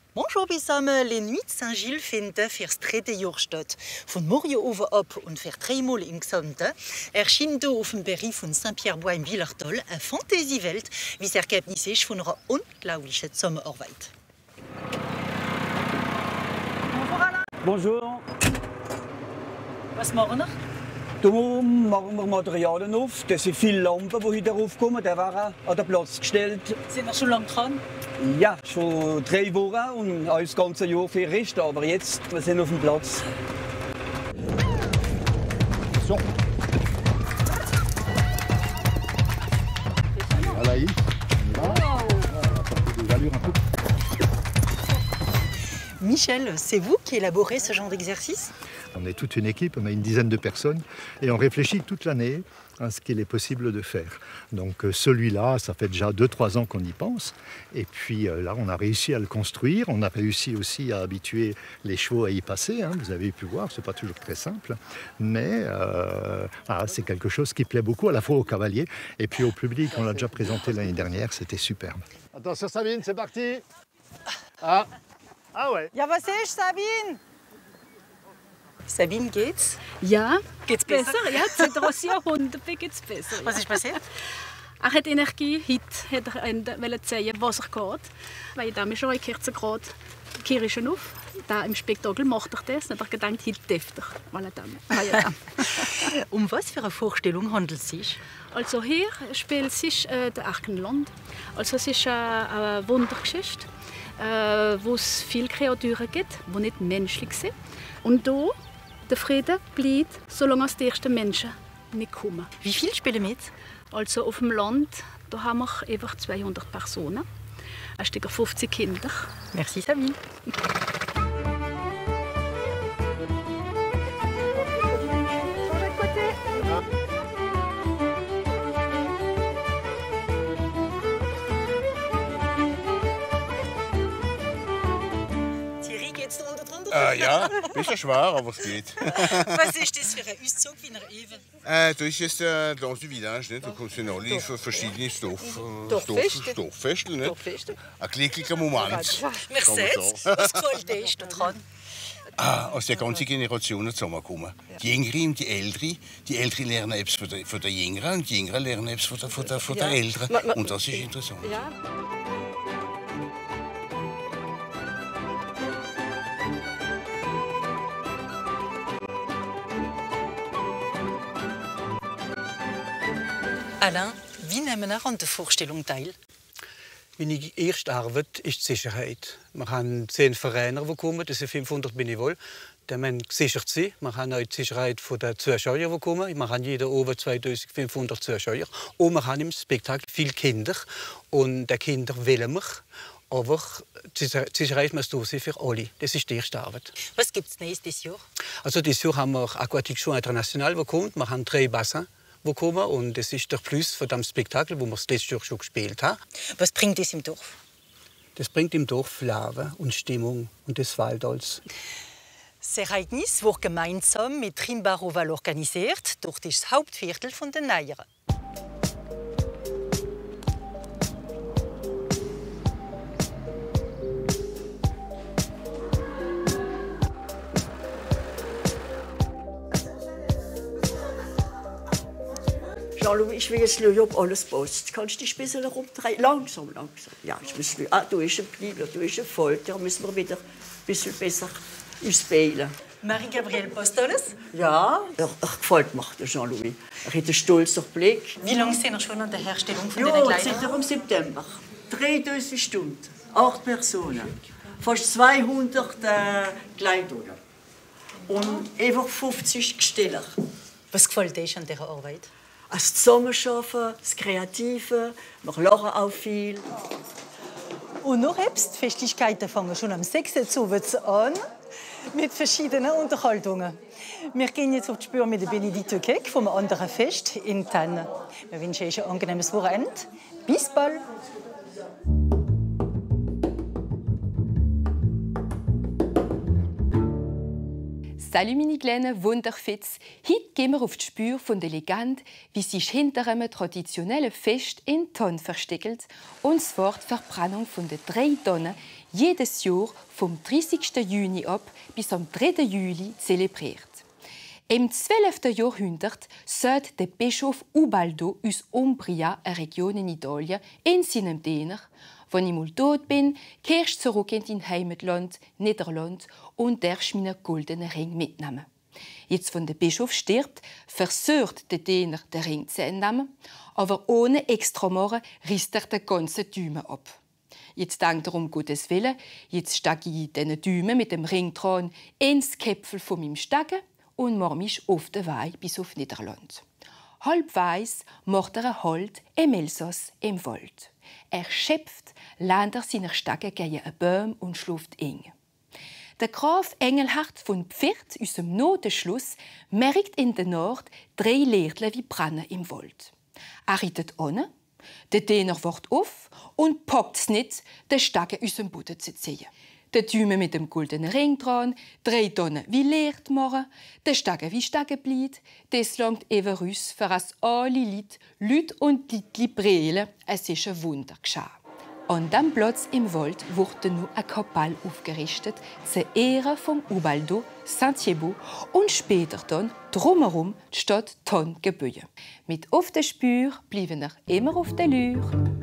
Bonjour zusammen, les Nuits de Saint-Gilles finden für das dritte Jahr statt. Von morgen oben ab und für dreimal im Gesamten erschien hier auf dem Berry von Saint-Pierre-Bois im Villartol eine Fantasiewelt, wie das Ergebnis ist von einer unglaublichen Zusammenarbeit. Bonjour Alain. Bonjour. Was machen wir? Da machen wir Materialien auf. Das sind viele Lampen, die heute raufkommen. Die werden an den Platz gestellt. Sind wir schon lange dran? Ja, schon 3 Wochen und alles ganze Jahr für Rest. Aber jetzt, wir sind auf dem Platz. So. Voilà, Michel, c'est vous qui élaborez ce genre d'exercice? On est toute une équipe, on a une dizaine de personnes et on réfléchit toute l'année à ce qu'il est possible de faire. Donc celui-là, ça fait déjà 2-3 ans qu'on y pense. Et puis là, on a réussi à le construire. On a réussi aussi à habituer les chevaux à y passer. Hein. Vous avez pu voir, c'est pas toujours très simple. Mais c'est quelque chose qui plaît beaucoup à la fois aux cavaliers et puis au public. On l'a déjà présenté l'année dernière, c'était superbe. Attention Sabine, c'est parti. Ah ouais. Ja, was ist, Sabine? Sabine, geht's? Ja, Geht's besser? Ja, seit 30 Jahrhunderten geht's besser. Was ist passiert? Er hat Energie, heute wollte er zeigen, was er geht. Weil da schon in Kerzengrad kehre schon auf. Da im Spektakel macht er das. Dann hat er gedacht, heute darf er. Weil er dann. Was für eine Vorstellung handelt es sich? Also hier spielt sich der Arkenland. Also es ist eine Wundergeschichte, wo es viele Kreaturen gibt, die nicht menschlich sind. Und hier der Frieden bleibt, solange die ersten Menschen nicht kommen. Wie viele spielen mit? Also auf dem Land da haben wir einfach 200 Personen, ein Stück 50 Kinder. Merci Sabine. Ja, ein bisschen schwer, aber es geht. Was ist das für ein Auszug wie einer Ewe? Das ist jetzt der Danse du Village, nicht? Da kommen sie alle verschiedene Stofffeste. Nicht? Ein glücklicher Moment. Mercedes, was gefällt dir daran? Aus der ganzen Generation zusammenkommen. Die Jüngeren und die Älteren lernen etwas von der Jüngeren und die Jüngeren lernen etwas von der Älteren. Und das ist interessant. Ja. Alain, wie nehmen wir an der Vorstellung teil? Meine erste Arbeit ist die Sicherheit. Wir haben 10 Vereine, die kommen, das sind 500 Benevol. Die müssen gesichert sein. Wir haben auch die Sicherheit der Zuschauer, die kommen. Wir haben jeder oben 2500 Zuschauer. Und wir haben im Spektakel viele Kinder. Und die Kinder wählen wir. Aber die Sicherheit muss da sein für alle. Das ist die erste Arbeit. Was gibt es nächstes Jahr? Also dieses Jahr haben wir Aquatique Show International, die kommt. Wir haben 3 Bassins. Kommen. Und das ist der Plus von dem Spektakel, wo wir das letzte Jahr schon gespielt haben. Was bringt das im Dorf? Das bringt im Dorf Leben und Stimmung und das Waldholz. Das Ereignis wird gemeinsam mit Rimbaud-Roval organisiert durch das Hauptviertel von den Neieren. Jean-Louis, ich will jetzt schauen, ob alles passt. Kannst du dich ein bisschen herumdrehen? Langsam. Ja, ich muss schauen. Da ist ein Bibel, da ist ein Volk. Da müssen wir wieder ein bisschen besser auswählen. Marie-Gabrielle, passt alles? Ja, er gefällt mir, der Jean-Louis. Er hat einen stolzen Blick. Wie lange sind wir schon an der Herstellung von ja, diesen Kleidern? seit im September. 3000 Stunden, 8 Personen. Fast 200 Kleidungen. Und einfach 50 Gesteller. Was gefällt dir an dieser Arbeit? Das Zusammenarbeiten, das Kreative, wir lachen auch viel. Und noch etwas, die Festlichkeiten fangen schon am 6. Abend an mit verschiedenen Unterhaltungen. Wir gehen jetzt auf die Spur mit der Benedikte Keck vom anderen Fest in Thann. Wir wünschen euch ein angenehmes Wochenende. Bis bald! Salut meine kleinen Wunderfitz. Heute gehen wir auf die Spur von der Legende, wie sich hinter einem traditionellen Fest in Tonn versteckt und zwar die Verbrennung von den 3 Tonnen jedes Jahr vom 30. Juni ab bis am 3. Juli zelebriert. Im 12. Jahrhundert sagt der Bischof Ubaldo aus Umbria, eine Region in Italien, in seinem Diener: «Wenn ich mal tot bin, kehrst du zurück in dein Heimatland, Niederland, und darfst meinen goldenen Ring mitnehmen.» Jetzt, wenn der Bischof stirbt, versucht der Diener, den Ring zu entnehmen, aber ohne extra Morgen reißt er den ganzen Daumen ab. Jetzt denkt er, um Gottes Willen, jetzt steige ich diesen Daumen mit dem Ring dran ins Käpfel von meinem Stegen und mache mich auf den Weg bis auf Niederland. Halb weiss macht er einen Halt im Elsass im Wald. Er schöpft, lehnt er seine Stege gegen einen Baum und schläft ein. Der Graf Engelhard von Pfirt aus dem Notenschluss merkt in der Nacht 3 Lichtchen wie brennen im Wald. Er reitet an, der Diener wacht auf und packt es nicht, den Stegen aus dem Boden zu ziehen. Der Daumen mit dem goldenen Ring dran, 3 Tonnen wie Licht machen, der Stegen wie Stegen bleibt, das langt eben raus, für dass alle Leute und Liedli brüllen, es ist ein Wunder geschehen. An diesem Platz im Wald wurde nun eine Kapelle aufgerichtet, zur Ehre von Ubaldo Saint-Thibaut und später dann drumherum die Stadt Tonn gebaut. Mit auf der Spur bleiben wir immer auf der Lure.